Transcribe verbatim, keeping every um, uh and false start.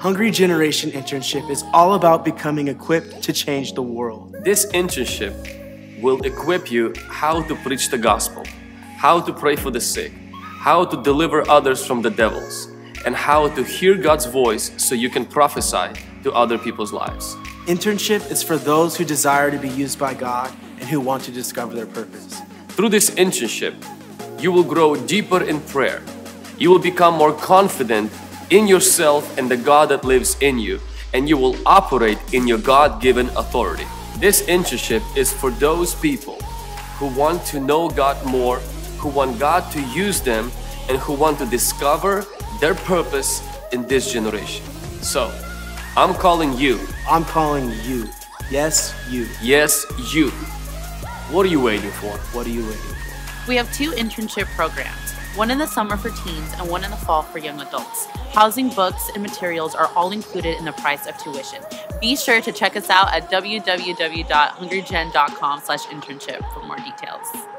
Hungry Generation Internship is all about becoming equipped to change the world. This internship will equip you how to preach the gospel, how to pray for the sick, how to deliver others from the devils, and how to hear God's voice so you can prophesy to other people's lives. Internship is for those who desire to be used by God and who want to discover their purpose. Through this internship, you will grow deeper in prayer. You will become more confident in yourself and the God that lives in you, and you will operate in your God-given authority. This internship is for those people who want to know God more, who want God to use them, and who want to discover their purpose in this generation. So, I'm calling you. I'm calling you. Yes, you. Yes, you. What are you waiting for? What are you waiting for? We have two internship programs, one in the summer for teens and one in the fall for young adults. Housing, books, and materials are all included in the price of tuition. Be sure to check us out at w w w dot hungry gen dot com slash internship for more details.